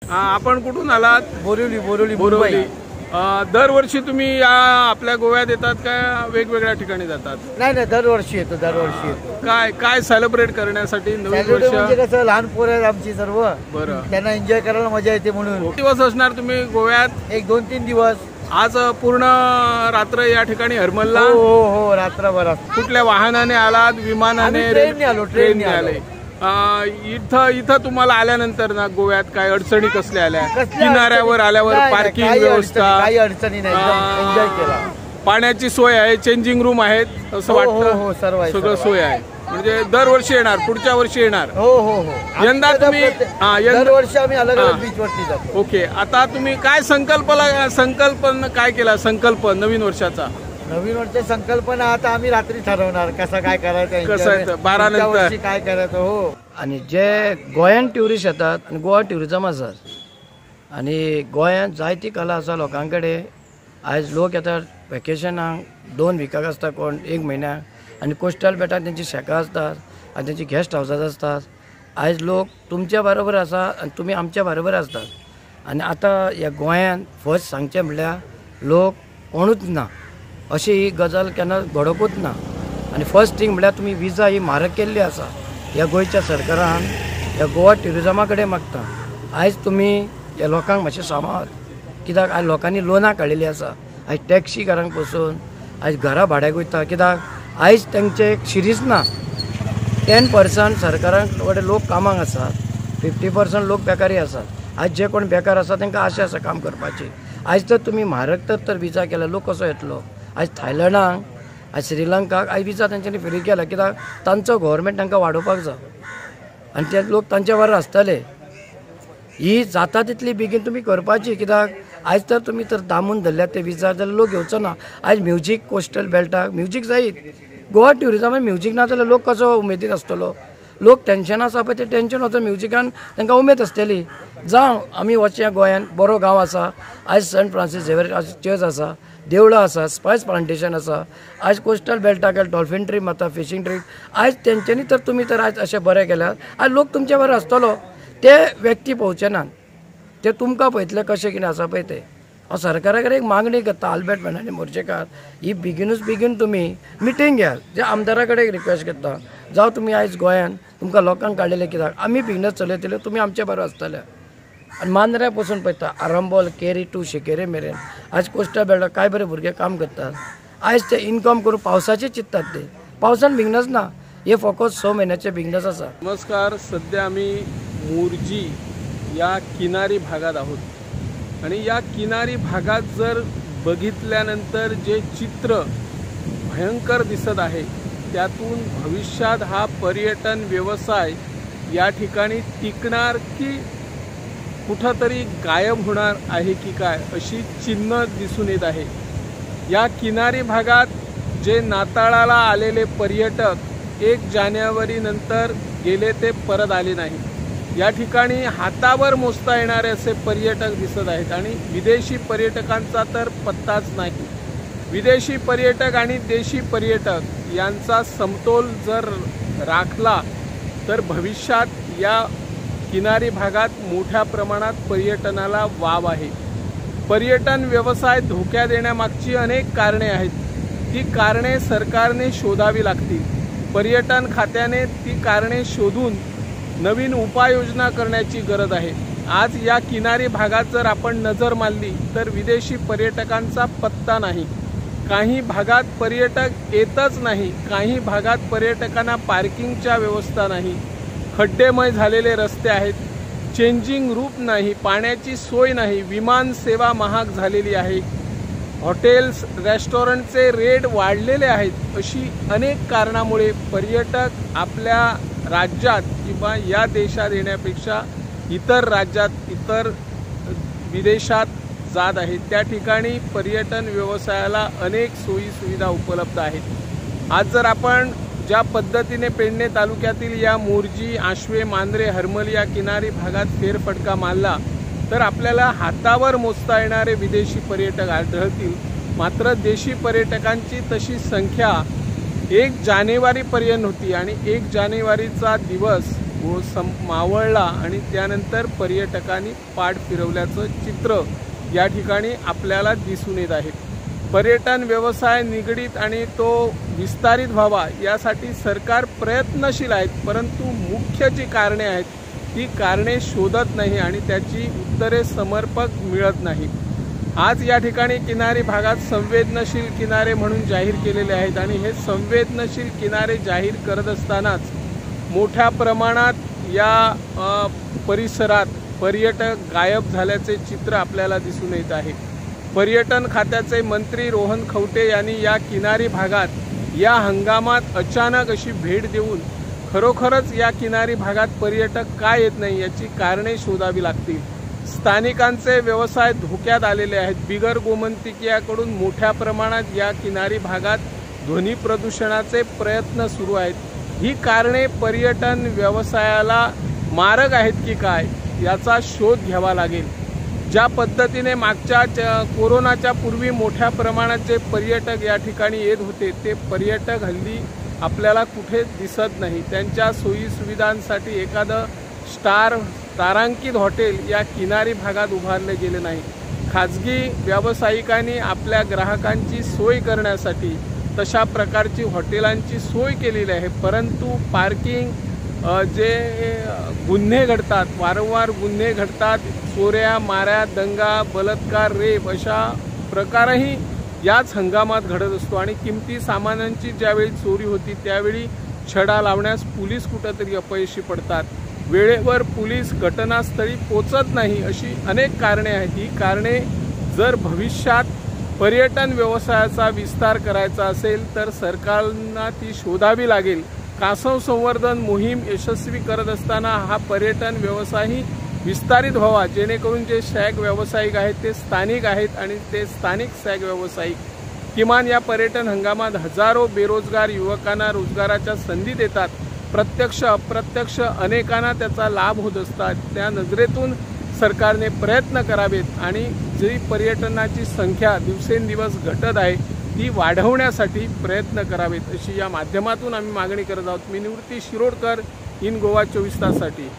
आपण कुठून आलात? बोरिवली बोरिवली. दरवर्षी तुम्ही या आपल्या गोव्यात येतात का वेगवेगळ्या ठिकाणी जातात? नाही, दरवर्षी येतो. काय काय सेलिब्रेट करण्यासाठी? नवीन वर्ष म्हणजे कसं लहान पोरं आहेत आमची सर्व. बरं. त्यांना एन्जॉय करायला मजा येते म्हणून. किती दिवस असणार तुम्ही गोव्यात? एक 2-3 दिवस. आज पूर्ण रात्र या ठिकाणी हरमलला? हो, रात्रभर. कुठल्या वाहनाने आलात? विमानाने? ट्रेनने आले. इथं तुम्हाला आल्यानंतर ना गोव्यात काय अडचणी कसल्या आल्या? किनाऱ्यावर आल्यावर पार्किंग व्यवस्था? काही अडचणी नाही, एन्जॉय केला. पाण्याची सोय आहे? चेंजिंग रूम आहेत असं वाटतं? हो, सर्व आहे. सगळं सोय आहे. म्हणजे दरवर्षी येणार? पुढच्या वर्षी येणार? हो. यंदा तुम्ही? दरवर्षी आम्ही अलग अलग बीच वरती जातो. ओके. आता तुम्ही काय संकल्पना काय केला? संकल्प नवीन वर्षाचा? नवीन वर्ष संकल्पना आता आम्ही रात्री ठरवणार कसं काय करायचं, कसं 12 नंतर काय करायचं. हो. आणि जे गोंयान ट्युरिस्ट येतात आणि गोवा ट्युरिझम आसा आणि गोंयांत जायती कला आसा लोकांकडे. आयज लोक येतात वॅकेशनाक 2 विकाक आसता, कोण 1 म्हयन्याक. आणि कोस्टल बेटार तेंची शेकां आसतात आनी तेंची गेस्ट हावसात आसतात. आयज लोक तुमच्या बरोबर आसा आनी तुमी आमच्या बरोबर आसतात. आनी आतां ह्या गोंयांत फर्स्ट सांगचें म्हणल्यार लोक कोणूच ना अशी ही गजाल केन्ना घडोवूच ना. आनी फर्स्ट थिंग म्हणल्यार तुमी विजा ही म्हारग केल्ली आसा ह्या गोंयच्या सरकारान ह्या गोवा ट्युरिझमा कडेन मागता. आयज तुमी ह्या लोकांक मातशें सांबाळात, कित्याक आयज लोकांनी लोनां काडिल्ली आसा. आयज टॅक्सी घरांक पसून आयज घरां भाड्याक वयता, कित्याक आयज तेंचे एक शिरीच ना. 10% सरकारां कडेन लोक कामाक आसात, 50% लोक बेकारी आसात. आयज जे कोण बेकार आसा तांकां आशा आसा काम करपाची. आयज तर तुमी म्हारग तर विजा केला, लोक कसो येतलो? आयज थायलंडाक, आयज श्रीलंकाक आयज विजा तांच्यांनी फ्री केला, कित्याक तांचो गव्हर्मेंट तांकां वाडोवपाक जाय आनी ते लोक तांच्या बरोबर आसतले. ही जाता तितली बेगीन तुमी करपाची, कित्याक आयज तर तुमी तर दामून धरल्यात ते विजा जाल्यार लोक घेवचो ना. आयज म्युजीक कोस्टल बेल्टाक म्युजीक जायत. गोवा ट्युरिझमान म्युजीक ना जाल्यार लोक कसो उमेदीन आसतलो? लोक टेन्शन आसा पळय ते टेन्शन वचून म्युजिकान तांकां उमेद आसतली. जावं आमी वचया गोंयांत बरो गांव आसा. आयज सेंट फ्रांसीस झेवियर चर्च आसा, देवळां आसा, स्पायस प्लांटेशन आसा. आयज कोस्टल बेल्टाक डॉल्फिन ट्रीप मारता, फिशींग ट्रीप. आयज तेंच्यांनी तर तुमी तर आयज अशें बरें केल्यार आयज लोक तुमचे बरोबर आसतलो. ते व्यक्ती पळोवचे नात, ते तुमकां पळयतले कशें कितें आसा पळय ते. हांव सरकारा कडेन एक मागणी करता, आल्बर्ट फर्नांडीस मोर्जेकार, ही बेगीन तुमी मिटींग घेयात. जे आमदारा कडेन रिक्वेस्ट करता, जावं तुमी आयज गोंयांत तुमकां लोकांक काडिल्ले, कित्याक आमी बिझनस चलयतले, तुमी आमचे बरोबर आसतले. आनी मांद्र्या पसून पळयता आरंबोल, केरी टू शिकेरे मेरेन आयज कोस्टल बेल्टार काय बरे भुरगे काम करतात. आयज ते इनकम करून पावसाचे चिंततात. ते पावसान बिझनस ना, हे फकत 6 म्हयन्याचे बिझनस आसा. नमस्कार. सध्या आम्ही मोरजी या किनारी भागात आहोत आणि या किनारी भागात जर बघितल्यानंतर जे चित्र भयंकर दिसत आहे, त्यातून भविष्यात हा पर्यटन व्यवसाय या ठिकाणी टिकणार की कुठंतरी गायब होणार आहे की काय, अशी चिन्ह दिसून येत आहे. या किनारी भागात जे नाताळाला आलेले पर्यटक 1 जानेवारी नंतर गेले ते परत आले नाही. या ठिकाणी हातावर मोजता येणारे असे पर्यटक दिसत आहेत आणि विदेशी पर्यटकांचा तर पत्ताच नाही. विदेशी पर्यटक आणि देशी पर्यटक यांचा समतोल जर राखला तर भविष्यात या किनारी भागात मोठ्या प्रमाणात पर्यटनाला वाव आहे. पर्यटन व्यवसाय धोक्यात येण्यामागची अनेक कारणे आहेत. ती कारणे सरकारने शोधावी लागतील. पर्यटन खात्याने ती कारणे शोधून नवीन उपाययोजना करण्याची गरज आहे. आज या किनारी भागात जर आपण नजर मारली तर विदेशी पर्यटकांचा पत्ता नाही. काही भागात पर्यटक येतच नाही. काही भागात पर्यटकांना पार्किंगच्या व्यवस्था नाही. खड्डेमय झालेले रस्ते आहेत. चेंजिंग रूम नाही. पाण्याची सोय नाही. विमान सेवा महाग झालेली आहे. हॉटेल्स रेस्टॉरंटचे रेट वाढलेले आहेत. अशी अनेक कारणामुळे पर्यटक आपल्या राज्यात किंवा या देशात येण्यापेक्षा इतर राज्यात, इतर विदेशात जात आहेत. त्या ठिकाणी पर्यटन व्यवसायाला अनेक सोयी सुविधा उपलब्ध आहेत. आज जर आपण ज्या पद्धतीने पेडणे तालुक्यातील या मोरजी, आशवे, मांद्रे, हरमल या किनारी भागात फेरफटका मारला तर आपल्याला हातावर मोजता येणारे विदेशी पर्यटक आढळतील. मात्र देशी पर्यटकांची तशी संख्या 1 जानेवारीपर्यंत होती आणि 1 जानेवारीचा दिवस मावळला आणि त्यानंतर पर्यटकांनी पाठ फिरवल्याचं चित्र या ठिकाणी आपल्याला दिसून येत आहे। पर्यटन व्यवसाय निगडीत आणि तो विस्तारित व्हावा यासाठी सरकार प्रयत्नशील आहेत, परंतु मुख्य जी कारणे आहेत ती कारणे शोधत नाही आणि त्याची उत्तरे समर्पक मिळत नाही। आज या ठिकाणी किनारी भागात संवेदनशील किनारे म्हणून जाहीर केलेले आहेत आणि हे संवेदनशील किनारे जाहीर करत असतानाच मोठ्या प्रमाणात या परिसरात पर्यटक गायब झाल्याचे चित्र आपल्याला दिसून येत आहे। पर्यटन खात्याचे मंत्री रोहन खवटे यांनी या किनारी भागात या हंगामात अचानक अशी भेट देऊन खरोखरच या किनारी भागात पर्यटक का येत नाही याची कारणे शोधावी लागतील। स्थानिकांचे व्यवसाय धोक्यात आलेले आहेत। बिगर गोमंतकीयाकडून मोठ्या प्रमाणात या किनारी भागात ध्वनी प्रदूषणाचे प्रयत्न सुरू आहेत। ही कारणे पर्यटन व्यवसायाला मारक आहेत की काय याचा शोध घ्यावा लागेल। ज्या पद्धतीने मागच्या कोरोनाच्या पूर्वी मोठ्या प्रमाणात जे पर्यटक या ठिकाणी येत होते ते पर्यटक हल्ली आपल्याला कुठे दिसत नाही। त्यांच्या सोयी सुविधांसाठी एखादं तारांकित हॉटेल या किनारी भागात उभारले गेले नाही। खाजगी व्यावसायिकांनी आपल्या ग्राहकांची सोय करण्यासाठी तशा प्रकारची हॉटेलांची सोय केलेली आहे, परंतु पार्किंग जे गुन्हे घडतात, वारंवार गुन्हे घडतात, चोऱ्या माऱ्या दंगा बलात्कार रेप अशा प्रकारही याच हंगामात घडत असतो आणि किमती सामानांची ज्यावेळी चोरी होती त्यावेळी छडा लावण्यास पोलीस कुठेतरी अपयशी पडतात। वेळेवर पोलीस घटनास्थळी पोचत नाही अशी अनेक कारणे आहेत। ही कारणे जर भविष्यात पर्यटन व्यवसायाचा विस्तार करायचा असेल तर सरकारला ती शोधावी लागेल। कासव संवर्धन मोहीम यशस्वी करत असताना हा पर्यटन व्यवसायही विस्तारित व्हावा, जेणेकरून जे शॅग व्यावसायिक आहेत ते स्थानिक आहेत आणि ते स्थानिक शॅग व्यावसायिक किमान या पर्यटन हंगामात हजारो बेरोजगार युवकांना रोजगाराच्या संधी देतात। प्रत्यक्ष अप्रत्यक्ष अनेकांना त्याचा लाभ होत असतात। त्या नजरेतून सरकारने प्रयत्न करावेत आणि जी पर्यटनाची संख्या दिवसेंदिवस घटत आहे ती वाढवण्यासाठी प्रयत्न करावेत अशी या माध्यमातून आम्ही मागणी करत आहोत। मी निवृत्ती शिरोडकर, इन गोवा 24 ताससाठी।